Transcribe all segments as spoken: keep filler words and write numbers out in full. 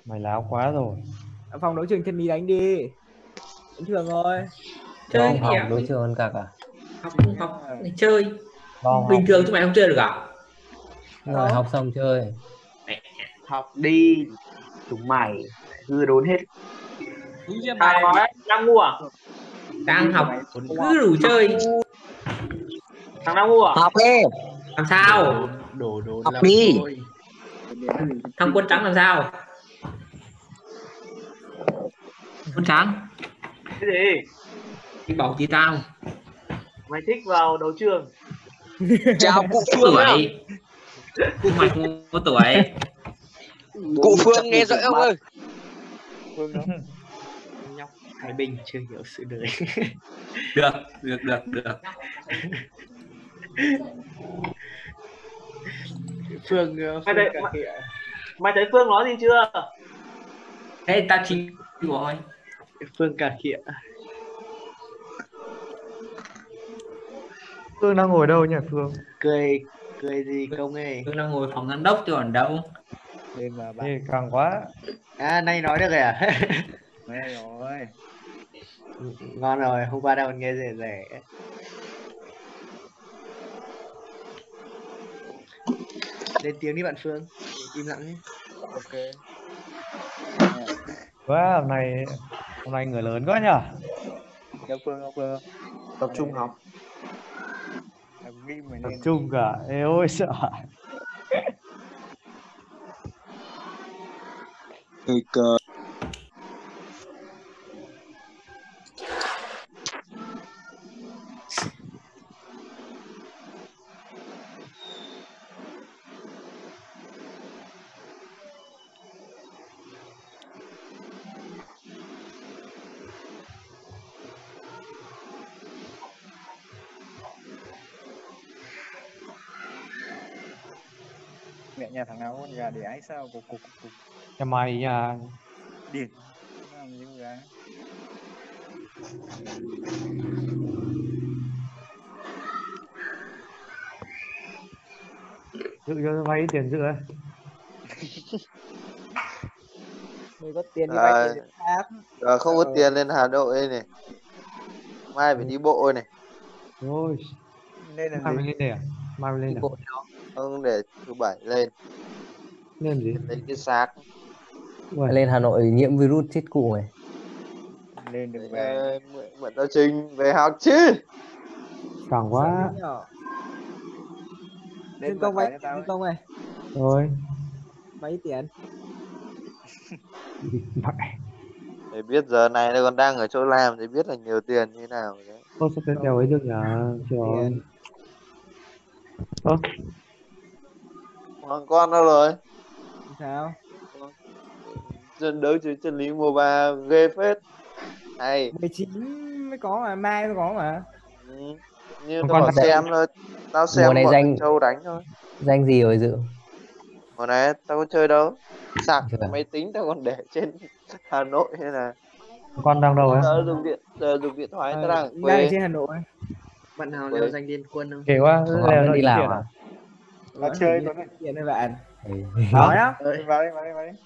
Mày láo quá rồi. Ở phòng đấu trường chân đi đánh đi. Bình thường rồi. Chơi Không cái gì học ạ? đối trường hơn cả cả. Học không học này chơi. Không Bình học. thường chúng mày không chơi được à? Rồi học xong chơi. Học đi chúng mày hư đốn hết. Thằng nói đang ngu à? Đang học cứ đủ chơi. Thằng đang ngu à? Học đi. Làm sao? Đổ đốn học đi thôi. Thằng quân trắng làm sao? Quân trắng Cái gì? đi bảo tí tao. Mày thích vào đấu trường? Chào cụ Phương nhá. Tuổi cụ mày không có tuổi. Cụ Phương nghe rõ không ơi? Phương đó. Nhóc Thái Bình chưa hiểu sự đời. Được được được được. Phương Mày thấy mày, mày thấy Phương nói gì chưa? Thế tao chịu rồi. Phương cà khịa. Phương đang ngồi đâu nhỉ Phương? Cười cười gì công ơi? Tôi đang ngồi phòng giám đốc chứ còn đâu. Bên mà bạn. Ê, càng quá. À nay nói được rồi à? Nghe rồi. Ngon rồi, hôm qua đâu nghe rẻ rẻ. Lên tiếng đi bạn Phương. Im lặng nhé. Ok. Quá hôm nay hôm nay người lớn quá nhỉ. Đâu Phương đâu Phương. Tập trung học. Tập ghi mày Tập nên. trung cả. Ê ôi sợ. Cười cờ. Mẹ nhà thằng nào con gà để ái sao cục cục cục. Nhà mày nhà Điên. Làm gì con gà? dự cho vay tiền dự ấy. Mày có tiền đi vay À, tiền để khác. giờ không có tiền lên Hà Nội này, mai phải đi bộ này. Ôi, Nên là mai gì? mình lên đây à? Mai mình lên à? Bộ không để thứ bảy lên Lên gì? lấy cái xác. Ui, Lên Hà Nội nhiễm virus chết cụ này. Lên được Đấy, về. ờ, mượn mượn tao Trình về học chứ. càng quá. Lên Dương công vay cho tiền tao. Dương công này. Rồi. Vay tiền. Mẹ. Để biết giờ này nó còn đang ở chỗ làm thì biết là nhiều tiền như nào đấy. Ô sao tên đèo ấy được nhỉ? Trời ơi. Tiền. Ơ, Hoàng con đâu rồi? Sao? Trận đấu chứ chân lý mùa ba ghê phết. Hay. mười chín mới có mà, mai mới có mà. Ừ. Như Con tao bảo con xem thôi. Tao xem Mùa này bọn danh- Châu đánh thôi. Danh gì rồi Dự? Mùa này tao có chơi đâu. Sạc Chưa. máy tính tao còn để trên Hà Nội hay là con đang đâu ấy? giờ dùng điện giờ dùng điện thoại tao đang ở Đang ở quê. trên Hà Nội. Bạn nào Quê. leo danh liên quân không? Kể quá, Không, leo vẫn nó đi đi làm tiền à? à? Nó chơi có có này. tiền với bạn. Ừ. Nói á. Ơi. Vào đi vào đi vào đi.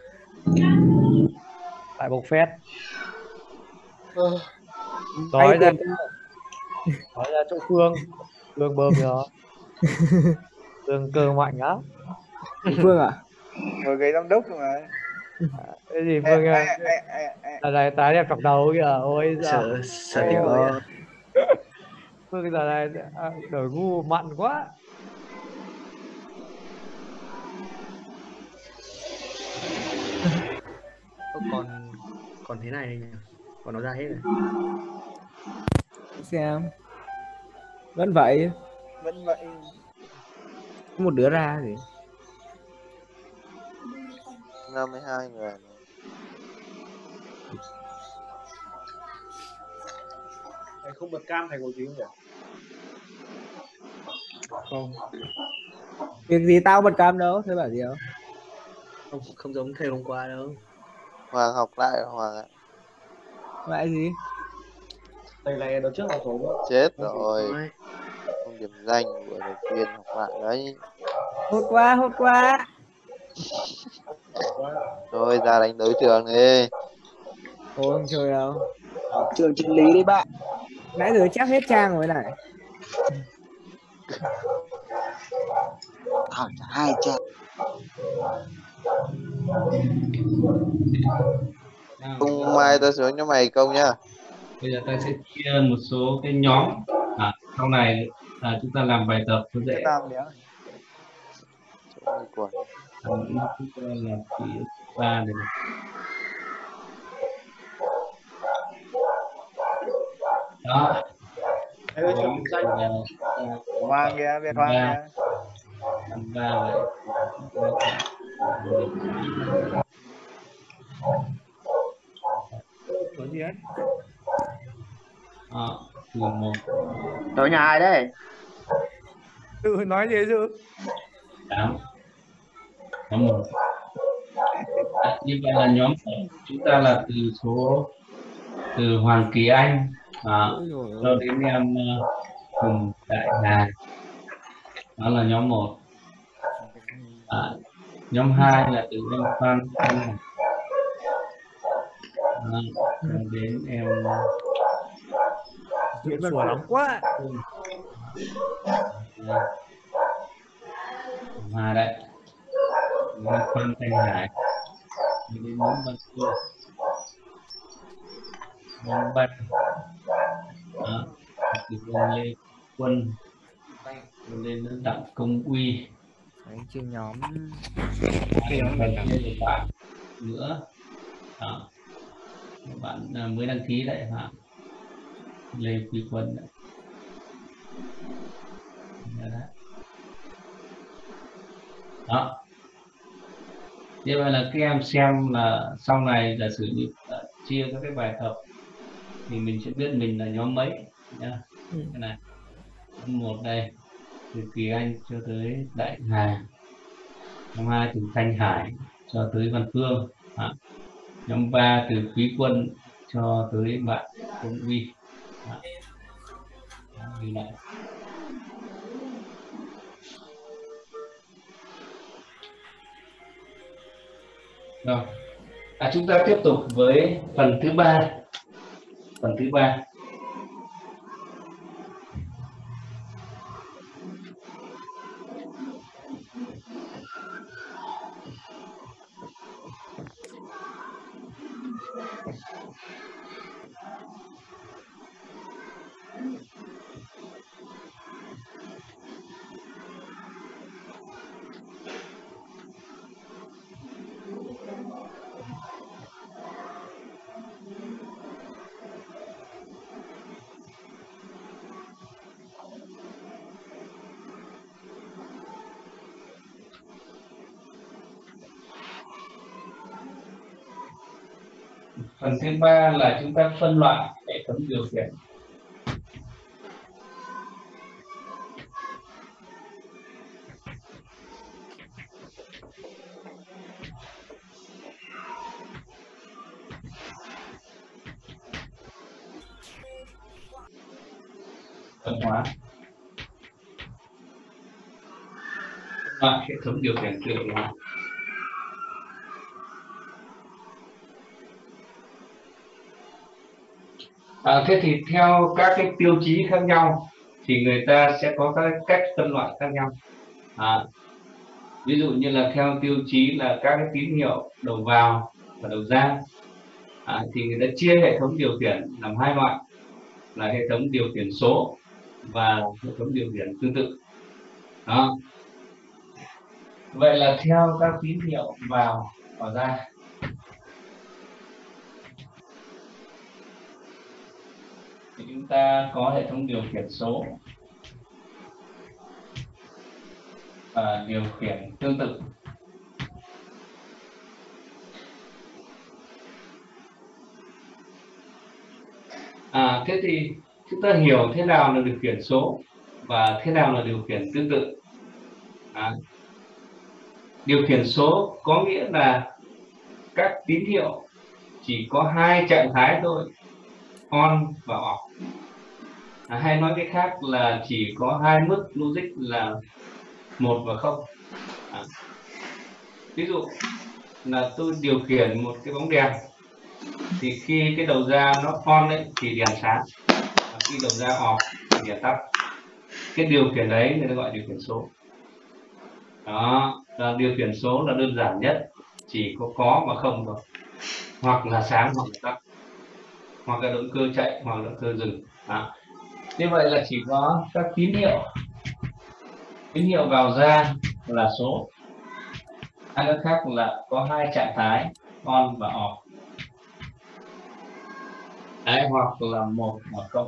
Tại bộc phét. Ờ. Nói Vay ra, tiền cho. nói ra chỗ Phương. Phương bơm cho. Phương cơ mạnh lắm. Phương à? Vừa gây giám đốc rồi mà. Cái gì Ê, Phương ê, à? ê, ê, ê. Là này tái đẹp cặp đầu kìa. Ôi giời. Sợ sợ Ôi tiếng ơi. ơi. Phương giờ này à, đổi gu mặn quá. Ơ, còn còn thế này nhỉ? Còn nó ra hết rồi. Xem. Vẫn vậy. Vẫn vậy. Có một đứa ra gì. năm mươi hai người này. Thầy không bật cam thầy có gì không nhỉ? Không, Việc gì tao bật cam đâu, thế bảo gì đâu. không không giống thầy hôm qua đâu. Hoàng học lại Hoàng ạ. Lại gì? Thầy này đợt trước học rồi. Chết rồi. Thôi, Không điểm danh buổi đầu tiên học lại đấy. Hốt quá, hốt quá. Rồi ra đánh đối trường đi. Tôi không chơi đâu. Trường chân lý đi bạn. Nãy giờ chắc hết trang rồi này. Hỏi hai trang. Nào, Không mai ta xuống cho mày công nhá. bây giờ ta sẽ chia một số cái nhóm. À, sau này à, chúng ta làm bài tập nó Cái dễ. tam đéo. Chỗ mày quẩn. À, chúng ta làm kỹ ba này này. Đó. Ê, ơi, chụp danh. À, Hoàng kìa, Việt Hoàng ba. kìa. Năm ba vậy. Có gì ấy? À, từ một Tới nhà ai đấy? Tự nói gì chứ? tám. Nhóm một. À, như vậy là nhóm chúng ta là từ số từ Hoàng Kỳ Anh à, Ôi dồi ôi. cho đến em uh, Hùng Đại Hà. Đó là nhóm một. À, nhóm hai là từ em Phan Thanh Hải. À, cho đến em Chuyện sủa lắm quá. Hà đấy, em Phan Thanh Hải, cho đến nhóm Văn Phương, nhóm Bạch, đó, từ ông Lê Quân cho đến Đặng Công Uy. Đấy, chia nhóm. Và thêm một bạn nữa, đó, một bạn à, mới đăng ký đấy hả, Lê Quy Quân đấy. Đó, như vậy là các em xem là sau này giả sử như uh, chia các cái bài tập thì mình sẽ biết mình là nhóm mấy nhá. Ừ. Cái này nhóm một đây từ Kỳ Anh cho tới Đại Hà, nhóm hai từ Thanh Hải cho tới Văn Phương, à, nhóm ba từ Quý Quân cho tới bạn Công Uy. À, như này. Rồi, à, chúng ta tiếp tục với phần thứ ba. Phần thứ ba. Phần thứ ba là chúng ta phân loại hệ thống điều khiển. Phân hóa. Phân loại hệ thống điều khiển tự động hóa. À, thế thì theo các cái tiêu chí khác nhau thì người ta sẽ có các cách phân loại khác nhau. À, ví dụ như là theo tiêu chí là các cái tín hiệu đầu vào và đầu ra, à, thì người ta chia hệ thống điều khiển làm hai loại là hệ thống điều khiển số và hệ thống điều khiển tương tự. Đó. Vậy là theo các tín hiệu vào và ra, thì chúng ta có hệ thống điều khiển số và điều khiển tương tự. À, thế thì chúng ta hiểu thế nào là điều khiển số và thế nào là điều khiển tương tự. À, điều khiển số có nghĩa là các tín hiệu chỉ có hai trạng thái thôi, on và off. À, hay nói cách khác là chỉ có hai mức logic là một và không. À, ví dụ là tôi điều khiển một cái bóng đèn, thì khi cái đầu ra nó on đấy thì đèn sáng, và khi đầu ra off thì đèn tắt. Cái điều khiển đấy người ta gọi điều khiển số. Đó, là điều khiển số là đơn giản nhất, chỉ có có và không thôi, hoặc là sáng hoặc là tắt, hoặc là động cơ chạy hoặc là động cơ dừng. Đó. Như vậy là chỉ có các tín hiệu tín hiệu vào ra là số, hai cái khác là có hai trạng thái on và off. Đấy, hoặc là một hoặc không.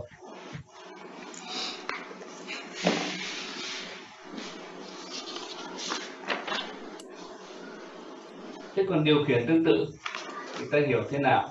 Thế còn điều khiển tương tự chúng ta hiểu thế nào?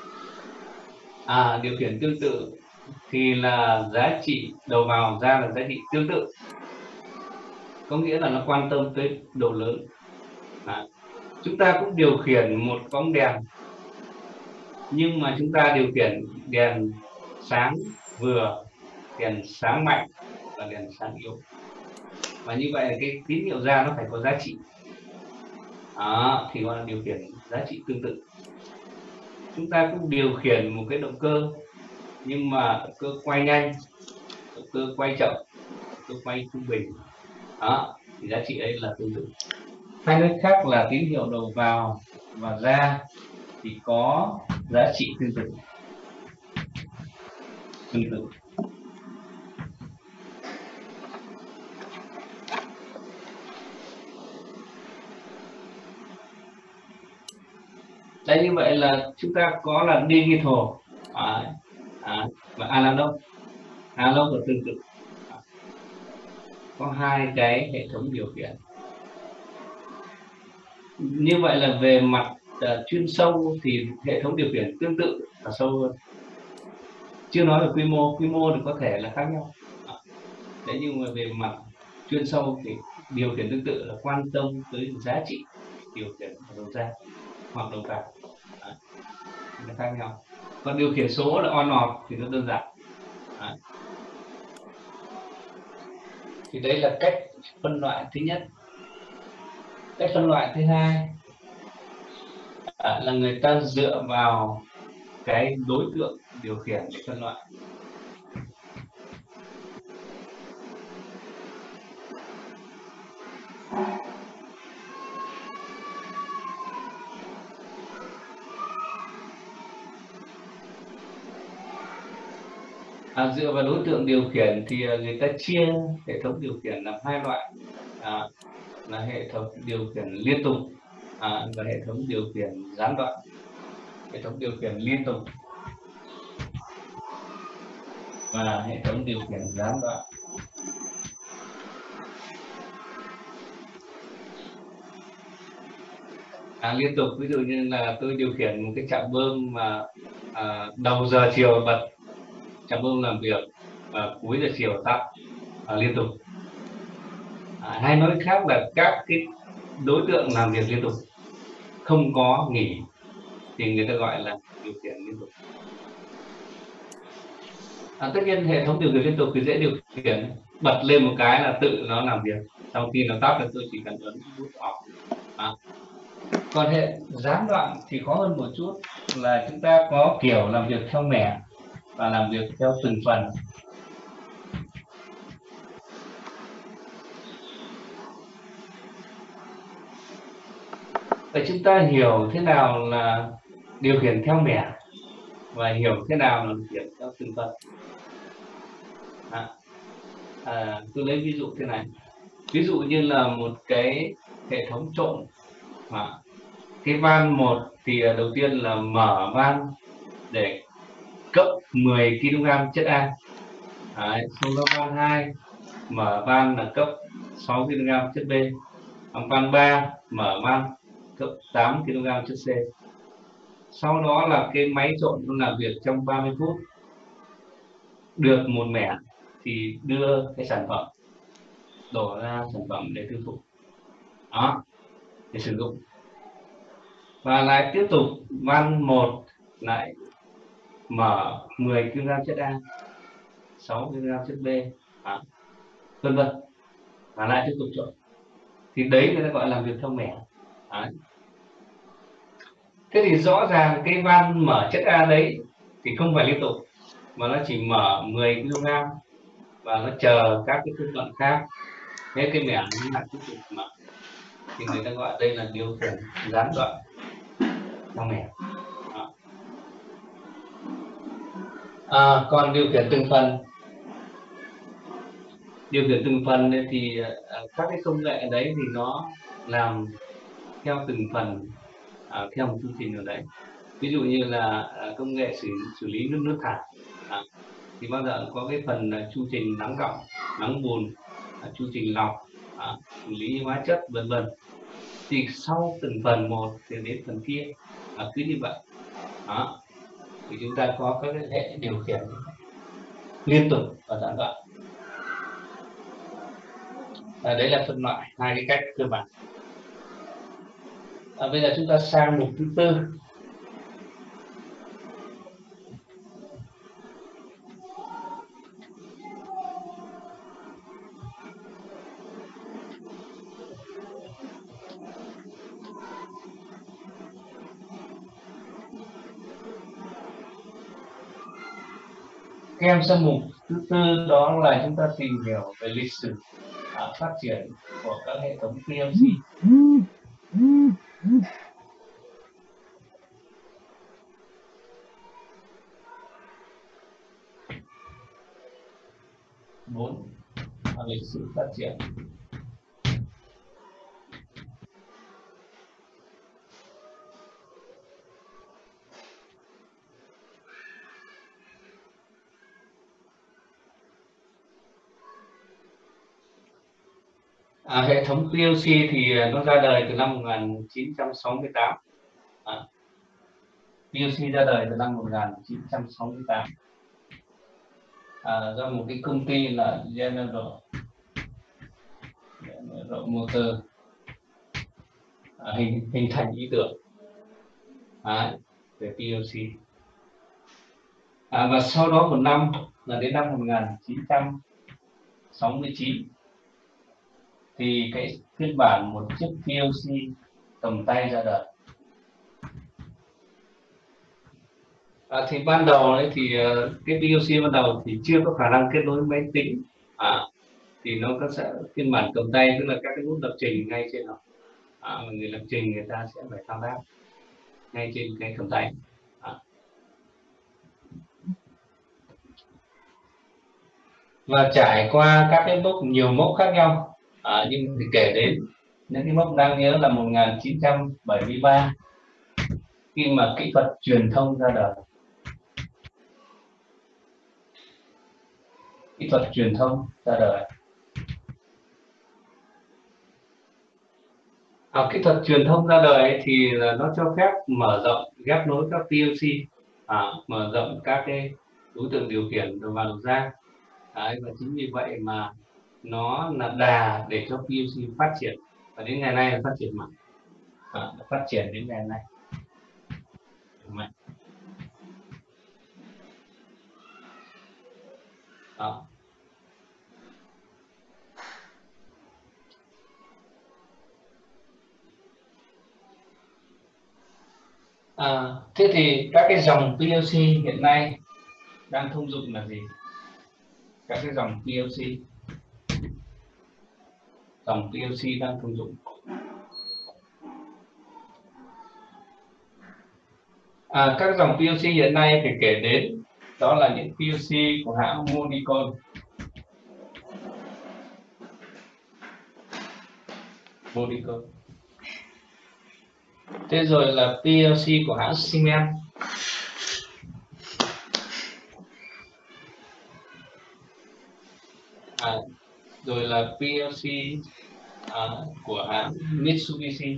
À, điều khiển tương tự thì là giá trị đầu vào ra là giá trị tương tự, có nghĩa là nó quan tâm tới độ lớn. Đó. Chúng ta cũng điều khiển một bóng đèn, nhưng mà chúng ta điều khiển đèn sáng vừa, đèn sáng mạnh và đèn sáng yếu. Và như vậy là cái tín hiệu ra nó phải có giá trị. Đó, thì gọi là điều khiển giá trị tương tự. Chúng ta cũng điều khiển một cái động cơ, nhưng mà động cơ quay nhanh, động cơ quay chậm, động cơ quay trung bình. Đó, thì giá trị ấy là tương tự. Hai nơi khác là tín hiệu đầu vào và ra thì có giá trị tương tự. Tương tự. Đấy, như vậy là chúng ta có là digital à, à, và analog. Analog là tương tự. À, có hai cái hệ thống điều khiển. Như vậy là về mặt uh, chuyên sâu thì hệ thống điều khiển tương tự là sâu hơn. Chưa nói về quy mô, quy mô thì có thể là khác nhau. À, đấy, nhưng mà về mặt chuyên sâu thì điều khiển tương tự là quan tâm tới giá trị điều khiển ở đầu ra hoặc đầu vào. À, nó khác nhau. Còn điều khiển số là on off thì nó đơn giản. À, thì đấy là cách phân loại thứ nhất. Cách phân loại thứ hai à, là người ta dựa vào cái đối tượng điều khiển để phân loại. À, dựa vào đối tượng điều khiển thì người ta chia hệ thống điều khiển làm hai loại, à, là hệ thống điều khiển liên tục à, và hệ thống điều khiển gián đoạn. Hệ thống điều khiển liên tục và hệ thống điều khiển gián đoạn. À, liên tục ví dụ như là tôi điều khiển một cái trạm bơm mà à, đầu giờ chiều bật trạm bơm làm việc và cuối giờ chiều tắt à, liên tục. À, hay nói khác là các cái đối tượng làm việc liên tục không có nghỉ thì người ta gọi là điều khiển liên tục. À, tất nhiên hệ thống điều khiển liên tục thì dễ điều khiển, bật lên một cái là tự nó làm việc, sau khi nó tắt thì tôi chỉ cần ấn nút off. À. Còn hệ gián đoạn thì khó hơn một chút, là chúng ta có kiểu làm việc theo mẻ và làm việc theo từng phần. Vậy chúng ta hiểu thế nào là điều khiển theo mẻ và hiểu thế nào là điều khiển theo từng phần. À, à, tôi lấy ví dụ thế này. Ví dụ như là một cái hệ thống trộn, mà cái van một thì đầu tiên là mở van để cấp mười ki lô gam chất A. Đấy, xong đó van hai mở van là cấp sáu ki lô gam chất B. Van ba mở van cấp tám ki lô gam chất C. Sau đó là cái máy trộn nó làm việc trong ba mươi phút, được một mẻ thì đưa cái sản phẩm đổ ra sản phẩm để tiêu thụ, đó, để sử dụng. Và lại tiếp tục van một lại mở mười ki lô gam chất A, sáu ki lô gam chất B, đó, vân vân, và lại tiếp tục trộn. Thì đấy người ta gọi là làm việc theo mẻ. Đấy. Thế thì rõ ràng cái van mở chất A đấy thì không phải liên tục, mà nó chỉ mở mười ki lô gam và nó chờ các cái phân đoạn khác. Thế cái mẻ nó là tiếp tục mở, thì người ta gọi đây là điều khiển gián đoạn trong mẻ. Đó. À, còn điều khiển từng phần, điều khiển từng phần thì uh, các cái công nghệ đấy thì nó làm theo từng phần, uh, theo một chương trình nào đấy. Ví dụ như là uh, công nghệ xử, xử lý nước nước thải, uh, thì bao giờ có cái phần uh, chu trình nắng gọng, nắng bùn, uh, chu trình lọc, uh, xử lý hóa chất vân vân. Thì sau từng phần một thì đến phần kia, uh, cứ như vậy. Đó. Thì chúng ta có các cái hệ điều khiển liên tục và gián đoạn. À, đấy là phân loại, hai cái cách cơ bản. À, bây giờ chúng ta sang mục thứ tư. Các em sang mục thứ tư đó là chúng ta tìm hiểu về lịch sử à, phát triển của các hệ thống pê lờ xê. Bốn là lịch sử phát triển. À, hệ thống pê lờ xê thì nó ra đời từ năm một nghìn chín trăm sáu mươi tám. À, pê lờ xê ra đời từ năm một nghìn chín trăm sáu mươi tám à, do một cái công ty là General, General Motors à, hình hình thành ý tưởng à, về pê lờ xê. À, và sau đó một năm là đến năm một nghìn chín trăm sáu mươi chín thì cái phiên bản một chiếc pê lờ xê cầm tay ra đời. À, thì ban đầu ấy thì uh, cái pê lờ xê ban đầu thì chưa có khả năng kết nối máy tính, à, thì nó có sẽ phiên bản cầm tay, tức là các cái nút lập trình ngay trên nó, à, người lập trình người ta sẽ phải thao tác ngay trên cái cầm tay. À. Và trải qua các cái mốc, nhiều mốc khác nhau, à, nhưng thì kể đến những cái mốc đáng nhớ là một nghìn chín trăm bảy mươi ba khi mà kỹ thuật truyền thông ra đời. Kỹ thuật truyền thông ra đời. À, kỹ thuật truyền thông ra đời thì là nó cho phép mở rộng ghép nối các pê lờ xê, à, mở rộng các cái đối tượng điều khiển đầu vào đầu ra. Đấy, và chính vì vậy mà nó là đà để cho pê lờ xê phát triển, và đến ngày nay là phát triển mạnh, à, phát triển đến ngày nay mạnh. Đó. À, thế thì các cái dòng pê lờ xê hiện nay đang thông dụng là gì? Các cái dòng pê lờ xê, dòng pê lờ xê đang thông dụng. À, các dòng pê lờ xê hiện nay phải kể đến đó là những pê lờ xê của hãng Modicon. Modicon. Thế rồi là pê lờ xê của hãng Siemens. À, rồi là pê lờ xê à, của hãng Mitsubishi.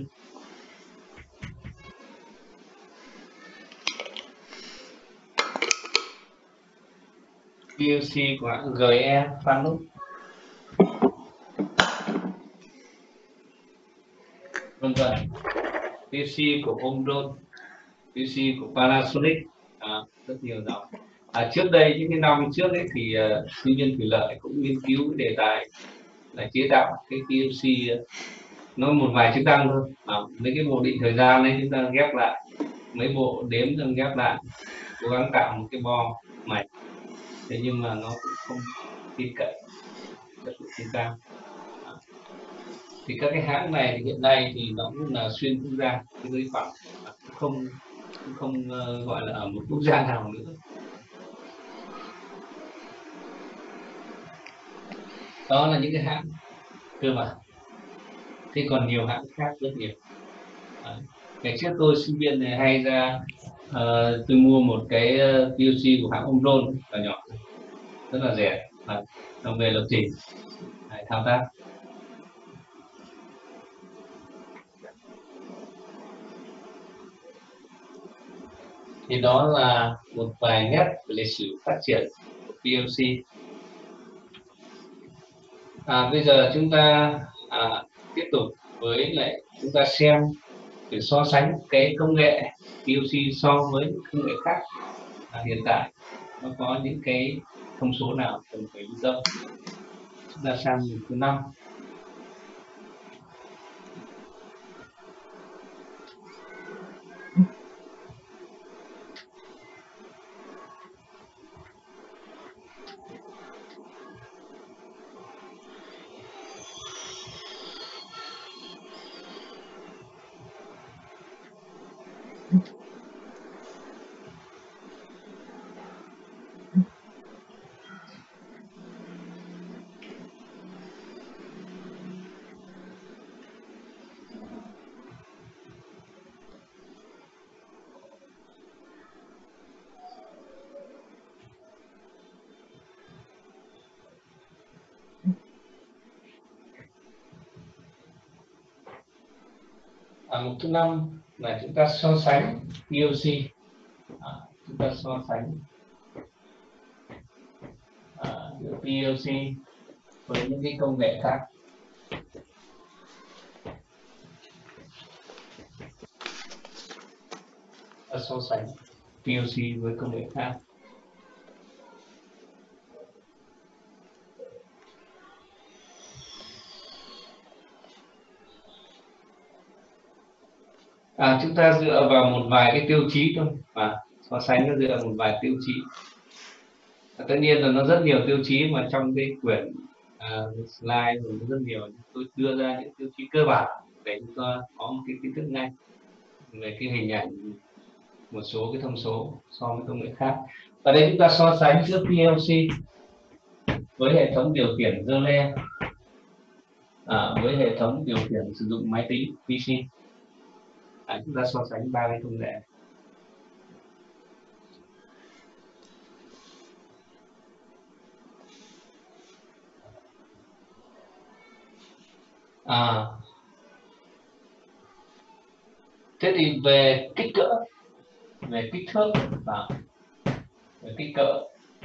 pê lờ xê của hãng giê e Fanuc. Vân vân. pê lờ xê của Omron, pê lờ xê của Panasonic, à, rất nhiều dòng. À, trước đây những cái năm trước ấy thì uh, tư nhân thủy lợi cũng nghiên cứu cái đề tài là chế tạo cái pê lờ xê uh, nó một vài chức năng thôi, à, mấy cái bộ định thời gian đấy chúng ta ghép lại mấy bộ đếm rồi ghép lại, cố gắng tạo một cái bo mạch, thế nhưng mà nó cũng không tin cậy, chất lượng không cao. Thì các cái hãng này thì hiện nay thì nó cũng là xuyên quốc gia, cái giới phẩm không không uh, gọi là ở một quốc gia nào nữa. Đó là những cái hãng cơ bản. Thế còn nhiều hãng khác rất nhiều. À, ngày trước tôi sinh viên này hay ra uh, tôi mua một cái uh, pê lờ xê của hãng Omron là nhỏ, rất là rẻ, à, xong về lập trình, à, thao tác. Thì đó là một vài nét về lịch sử phát triển của pê lờ xê. À, bây giờ chúng ta à, tiếp tục với lại chúng ta xem để so sánh cái công nghệ pê lờ xê so với những công nghệ khác à, hiện tại nó có những cái thông số nào cần phải lưu tâm. Chúng ta sang mục thứ năm. À, mục thứ năm là chúng ta so sánh pê lờ xê, à, chúng ta so sánh à, giữa pê lờ xê với những cái công nghệ khác. À, so sánh pê lờ xê với công nghệ khác. À, chúng ta dựa vào một vài cái tiêu chí thôi, và so sánh nó dựa vào một vài tiêu chí. À, tất nhiên là nó rất nhiều tiêu chí mà trong cái quyển uh, slide rồi rất nhiều, tôi đưa ra những tiêu chí cơ bản để chúng ta có một cái kiến thức ngay về cái hình ảnh, một số cái thông số so với công nghệ khác. Ở đây chúng ta so sánh giữa pê lờ xê với hệ thống điều khiển dơ le, à, với hệ thống điều khiển sử dụng máy tính pê xê. À, chúng ta so sánh ba cái công nghệ. À, thế thì về kích cỡ, về kích thước và về kích cỡ,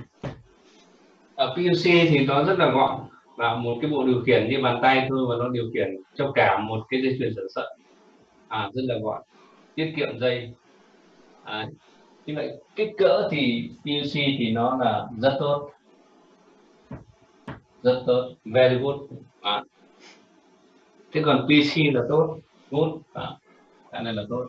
ở pê lờ xê thì nó rất là gọn, và một cái bộ điều khiển như bàn tay thôi, và nó điều khiển cho cả một cái dây chuyền sản xuất, à, rất là gọn, tiết kiệm dây. À, như vậy kích cỡ thì pê lờ xê thì nó là rất tốt, rất tốt, very good. À, thế còn pê xê là tốt, good, à, cái này là tốt.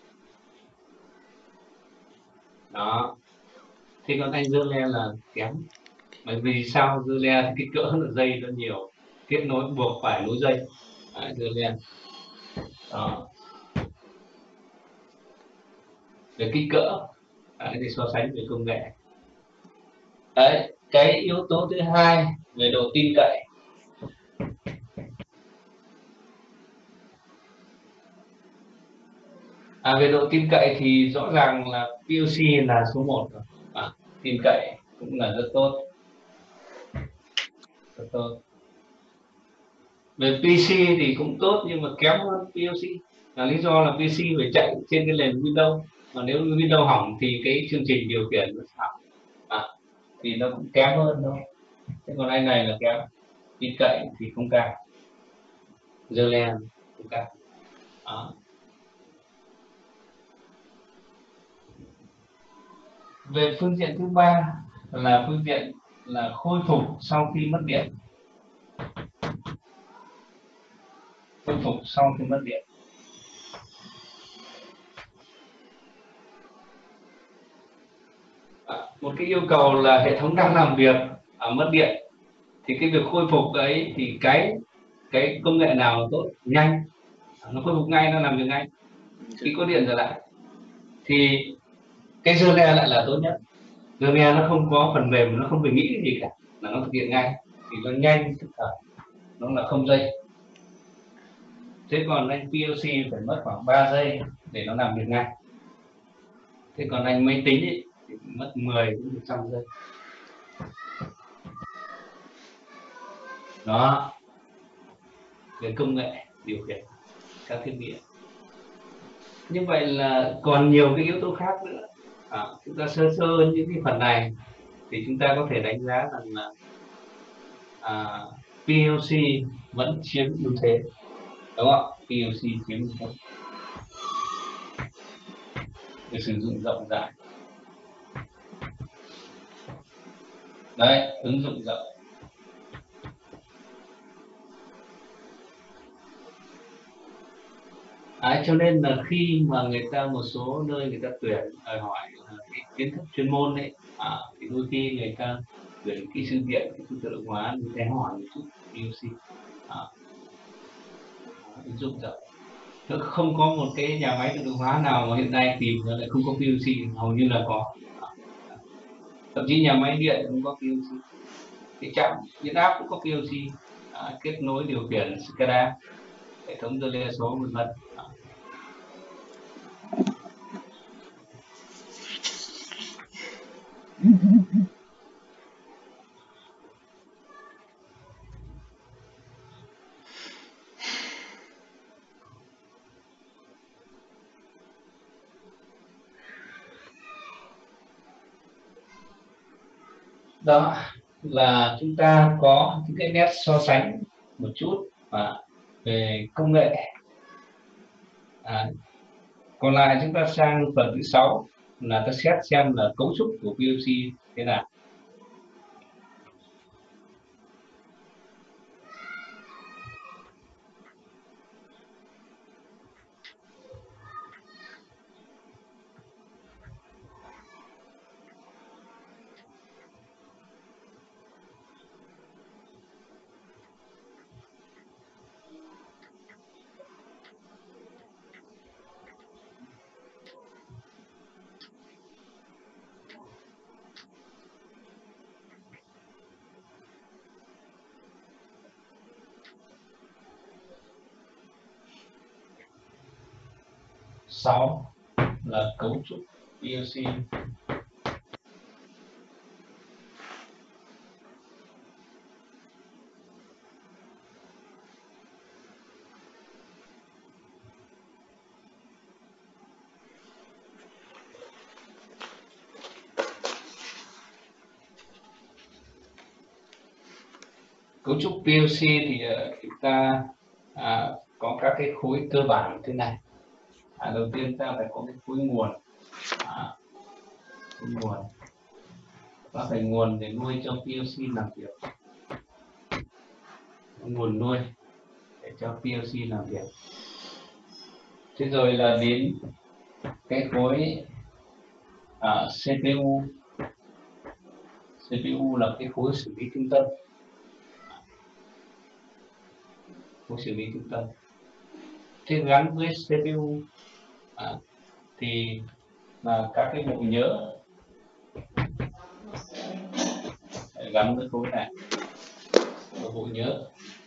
Đó. Thế còn anh dơ le là kém. Bởi vì sao? Dơ le thì kích cỡ là dây nó nhiều, kết nối buộc phải nối dây. Đấy, dơ le. Đó. Về kích cỡ, đấy, thì so sánh về công nghệ. Đấy, cái yếu tố thứ hai về độ tin cậy. À, về độ tin cậy thì rõ ràng là pê lờ xê là số một rồi. À, tin cậy cũng là rất tốt, rất tốt. Về pê xê thì cũng tốt nhưng mà kém hơn pê lờ xê. Là lý do là pê xê phải chạy trên cái nền Windows, mà nếu Windows hỏng thì cái chương trình điều khiển nó hỏng, à, thì nó cũng kém hơn thôi. Thế còn anh này là kém, tin cậy thì không cao, dơ le không cao. Đó. Về phương diện thứ ba là phương diện là khôi phục sau khi mất điện. Khôi phục sau khi mất điện. một cái yêu cầu là hệ thống đang làm việc à, mất điện, thì cái việc khôi phục đấy thì cái cái công nghệ nào tốt nhanh, nó khôi phục ngay, nó làm việc ngay khi có điện trở lại, thì cái Joule lại là tốt nhất. Joule nó không có phần mềm, nó không phải nghĩ cái gì cả, là nó thực hiện ngay, thì nó nhanh tức thời, nó là không dây. Thế còn anh pê lờ xê phải mất khoảng ba giây để nó làm việc ngay. Thế còn anh máy tính ấy, thì mất mười đến một trăm giây. Đó, về công nghệ điều khiển các thiết bị. Như vậy là còn nhiều cái yếu tố khác nữa. À, chúng ta sơ sơ những cái phần này thì chúng ta có thể đánh giá rằng là à, pê lờ xê vẫn chiếm ưu thế, đúng không? pê lờ xê chiếm ưu thế để sử dụng rộng rãi. Đấy, ứng dụng rộng. À, cho nên là khi mà người ta một số nơi người ta tuyển đòi hỏi cái kiến thức chuyên môn đấy, à, thì đôi khi người ta tuyển kỹ sư điện, kỹ sư tự động hóa, người ta hỏi một chút pê lờ xê, à, ứng dụng rộng. Chứ không có một cái nhà máy tự động hóa nào mà hiện nay tìm ra lại không có pê lờ xê, hầu như là có. À, thậm chí nhà máy điện cũng có pê lờ xê, cái trạm biến áp cũng có pê lờ xê, à, kết nối điều khiển SCADA, hệ thống relay số vân vân. Đó là chúng ta có những cái nét so sánh một chút à, về công nghệ. À, còn lại chúng ta sang phần thứ sáu là ta xét xem là cấu trúc của pê lờ xê thế nào. Sáu là cấu trúc pê lờ xê. Cấu trúc pê lờ xê thì uh, chúng ta uh, có các cái khối cơ bản thế này. À, đầu tiên ta phải có cái khối nguồn, à, khối nguồn, ta phải nguồn để nuôi cho pê lờ xê làm việc, nguồn nuôi để cho pê lờ xê làm việc. Thế rồi là đến cái khối à, xê pê u. xê pê u là cái khối xử lý trung tâm, khối xử lý trung tâm. Thế gắn với xê pê u à, thì là các cái bộ nhớ gắn với khối này, bộ nhớ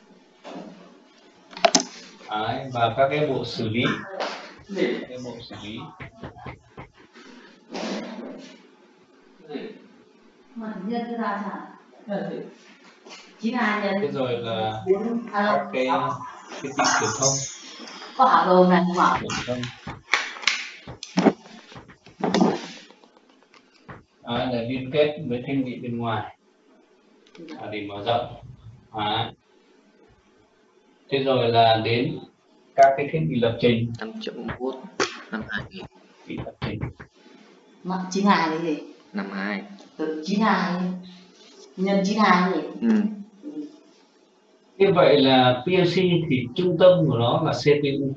à, và các cái bộ xử lý, cái bộ xử lý thế rồi là các cái cái tin truyền thông, có hạ đồ này không ạ? truyền thông à, là liên kết với thiết bị bên ngoài à, để mở rộng à. Thế rồi là đến các cái thiết bị lập trình, năm triệu vốt năm hai nghìn, bị lập trình chín hai cái gì? năm hai chín hai nhân chín hai gì? Ừ. Như vậy là pê lờ xê thì trung tâm của nó là xê pê u.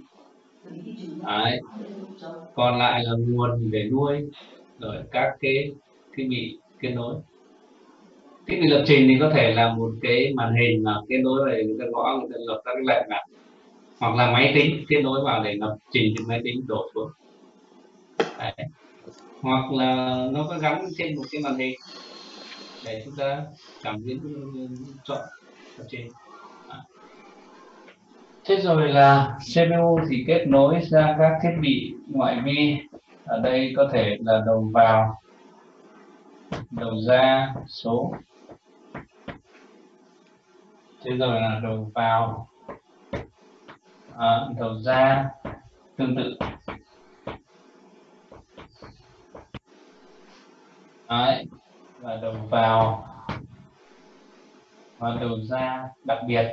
Đấy. Còn lại là nguồn để nuôi rồi các cái thiết bị kết nối. Thiết bị lập trình thì có thể là một cái màn hình mà kết nối để người ta gõ, người ta lập các cái lệnh vào, hoặc là máy tính kết nối vào để lập trình trên máy tính đổ xuống. Đấy. Hoặc là nó có gắn trên một cái màn hình để chúng ta cảm biến chọn lập trình. Đấy. Thế rồi là xê pê u thì kết nối ra các thiết bị ngoại vi. Ở đây có thể là đầu vào, đầu ra số. Thế rồi là đầu vào, à, đầu ra tương tự. Đấy. Và đầu vào và đầu ra đặc biệt.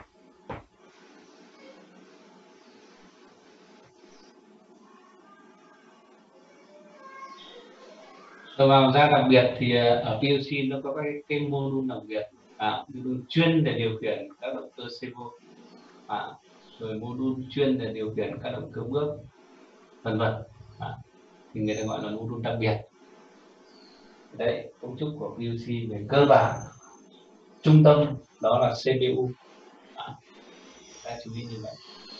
Đầu vào ra đặc biệt thì ở pê lờ xê nó có cái, cái module đặc biệt, à, module chuyên để điều khiển các động cơ servo, à, rồi module chuyên để điều khiển các động cơ bước, vân vân, à, thì người ta gọi là module đặc biệt. Đấy, cấu trúc của pê lờ xê về cơ bản trung tâm đó là xê pê u. À, ta chú ý như vậy.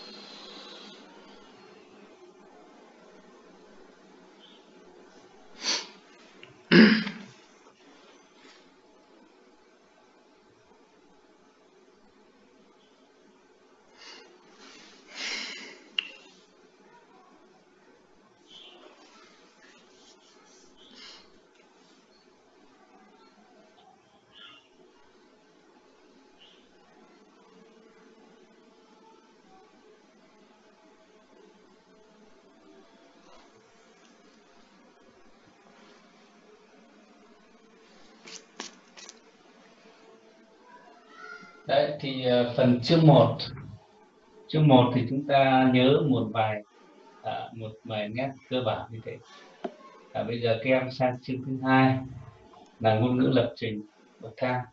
Đấy thì uh, phần chương một, chương một thì chúng ta nhớ một vài à, một vài nét cơ bản như thế. À, bây giờ các em sang chương thứ hai là ngôn ngữ lập trình bậc thang.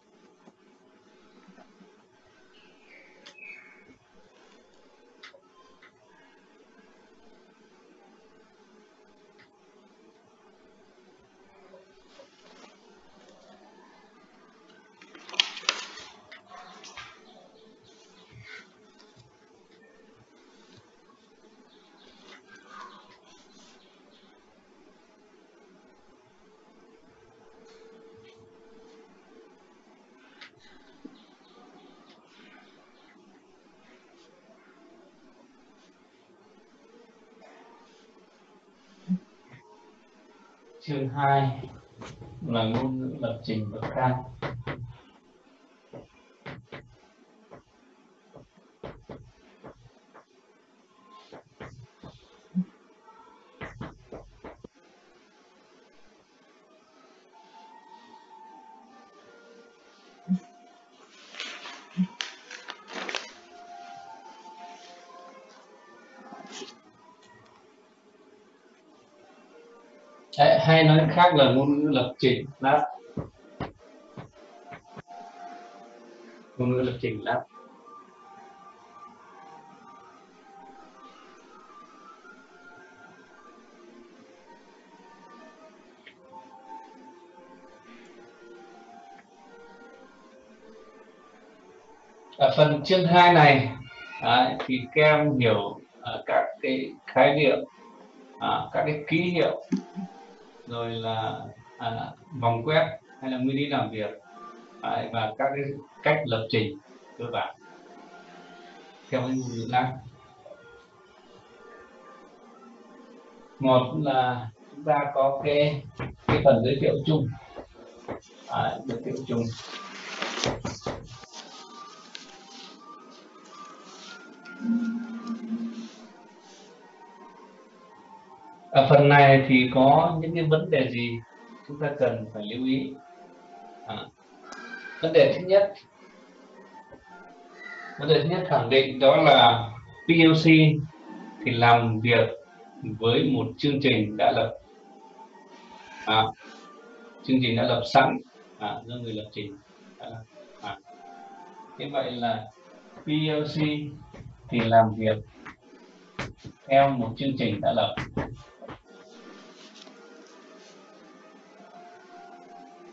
Chương hai là ngôn ngữ lập trình bậc thang. Đấy, hay nói khác là ngôn ngữ lập trình lab. Ngôn ngữ lập trình lab. Ở phần chương hai này đấy, thì các em hiểu uh, các cái khái niệm, uh, các cái ký hiệu, rồi là uh, vòng quét hay là nguyên lý làm việc, đấy, và các cái cách lập trình cơ bản theo cái ngôn ngữ lab. Một là chúng ta có cái cái phần giới thiệu chung, à, giới thiệu chung. Ở phần này thì có những cái vấn đề gì chúng ta cần phải lưu ý. À, vấn đề thứ nhất, vấn đề thứ nhất khẳng định đó là pê lờ xê thì làm việc với một chương trình đã lập, à, chương trình đã lập sẵn, à, do người lập trình đã lập. À, như vậy là pê lờ xê thì làm việc theo một chương trình đã lập.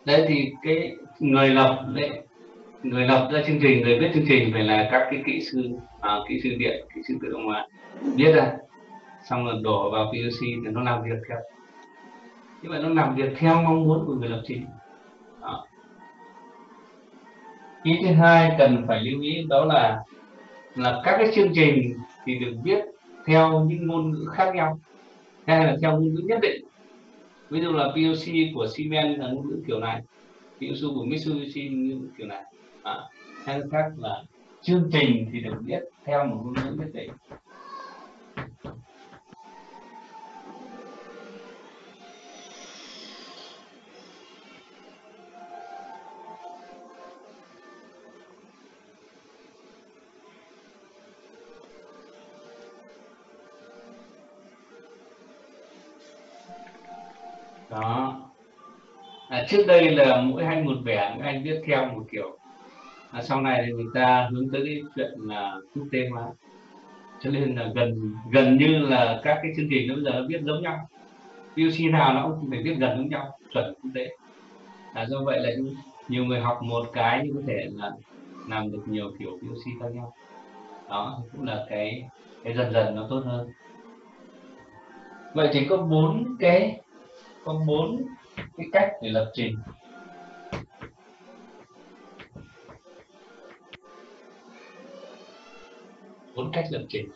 Đấy thì cái người lập đấy, người lập ra chương trình, người viết chương trình phải là các cái kỹ sư, à, kỹ sư điện, kỹ sư tự động hóa viết ra, xong rồi đổ vào pê lờ xê thì nó làm việc theo, như vậy nó làm việc theo mong muốn của người lập trình. Đó. Ý thứ hai cần phải lưu ý đó là là các cái chương trình thì được viết theo những ngôn ngữ khác nhau hay là theo ngôn ngữ nhất định. Ví dụ là pê lờ xê của Siemens là ngôn ngữ kiểu này, pê lờ xê của Mitsubishi ngôn ngữ kiểu này. À, hay khác là chương trình thì được viết theo một ngôn ngữ nhất định. Đó. À, trước đây là mỗi anh một vẻ, mỗi anh viết theo một kiểu. À, sau này thì người ta hướng tới cái chuyện là quốc tế hóa, cho nên là gần gần như là các cái chương trình nó bây giờ nó viết giống nhau, pê lờ xê nào nó cũng phải viết gần giống nhau, chuẩn quốc tế. À, do vậy là nhiều người học một cái nhưng có thể là làm được nhiều kiểu pê lờ xê khác nhau. Đó cũng là cái cái dần dần nó tốt hơn. Vậy thì có bốn cái có bốn cái cách để lập trình. Bốn cách lập trình.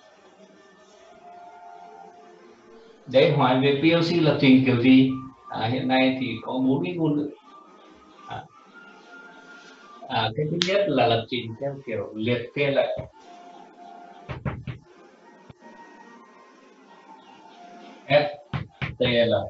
Để hỏi về pê lờ xê lập trình kiểu gì? À, hiện nay thì có bốn cái ngôn ngữ. À, à, cái thứ nhất là lập trình theo kiểu liệt kê lệnh. ép tê lờ.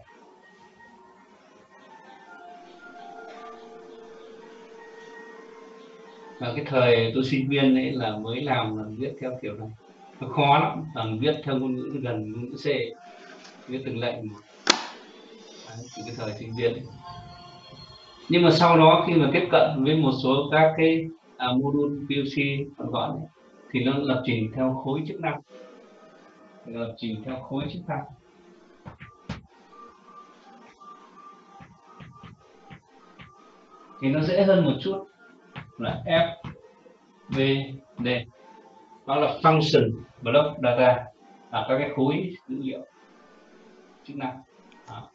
Và cái thời tôi sinh viên ấy là mới làm là viết theo kiểu này, nó khó lắm, làm viết theo ngôn ngữ gần ngôn ngữ C, viết từng lệnh một. Đấy, từ cái thời sinh viên ấy. Nhưng mà sau đó khi mà tiếp cận với một số các cái à, module pê lờ xê còn gọi ấy, thì nó lập trình theo khối chức năng, lập trình theo khối chức năng. Thì nó dễ hơn một chút là ép vê đê, nó là function block data, là các cái khối dữ liệu chức năng. Đó.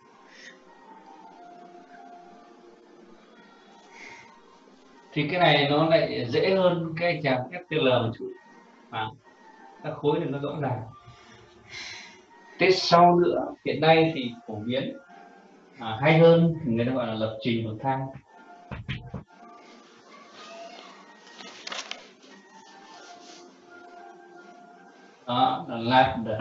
Thì cái này nó lại dễ hơn cái chàng ép tê lờ một chút, à, các khối này nó rõ ràng. Thế sau nữa hiện nay thì phổ biến à, hay hơn thì người ta gọi là lập trình bậc thang. Đó là ladder.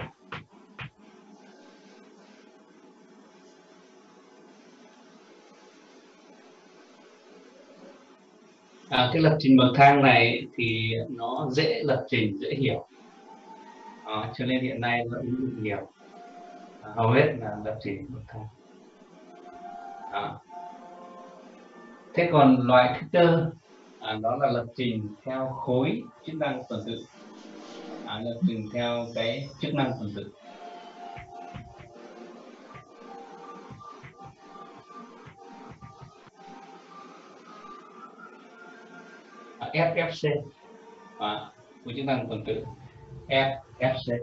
À, cái lập trình bậc thang này thì nó dễ lập trình, dễ hiểu, à, cho nên hiện nay nó ứng dụng nhiều, à, hầu hết là lập trình bậc thang. À. Thế còn loại thứ tư à, đó là lập trình theo khối chức năng phần tử, à, lập trình theo cái chức năng phần tử. À, ép ép xê, à, khối chức năng phần tử ép ép xê.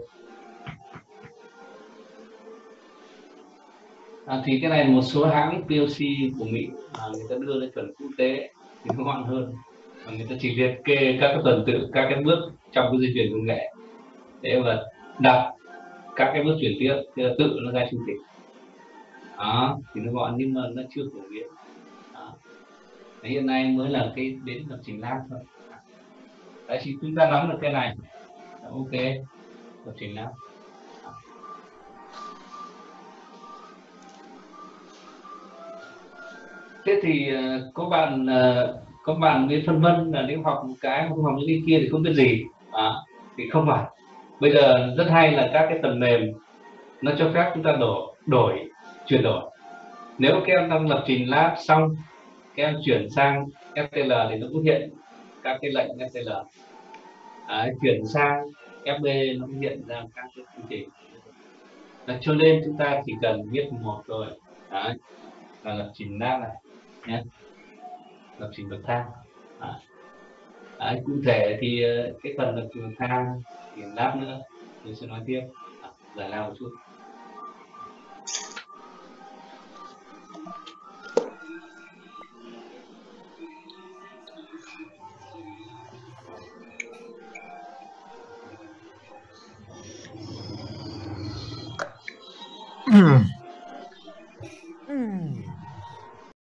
À, thì cái này một số hãng pê lờ xê của Mỹ à, người ta đưa lên chuẩn quốc tế thì nó gọn hơn, à, người ta chỉ liệt kê các cái tuần tự, các cái bước trong cái dây chuyền công nghệ để mà đặt các cái bước chuyển tiếp tự nó ra chương trình. Đó thì nó gọn nhưng mà nó chưa phổ biến. Đó. Hiện nay mới là cái đến lập trình lab thôi. Đấy thì chúng ta nắm được cái này, ok, lập trình lab. Thế thì uh, có bạn uh, có bạn với phân vân là nếu học một cái không học những cái kia thì không biết gì, à, thì không phải. Bây giờ rất hay là các cái phần mềm nó cho phép chúng ta đổi đổi chuyển đổi. Nếu các em đang lập trình lab xong, các em chuyển sang ép tê lờ thì nó cũng hiện các cái lệnh ép tê lờ. À, chuyển sang ép bê nó cũng hiện ra các cái chương trình. À, cho nên chúng ta chỉ cần viết một rồi, đấy, là lập trình lab này nhé. lập trình bậc thang. À. À, cụ thể thì uh, cái phần lập trình bậc thang thì lát nữa tôi sẽ nói tiếp, à, giải lao một chút. Hmm.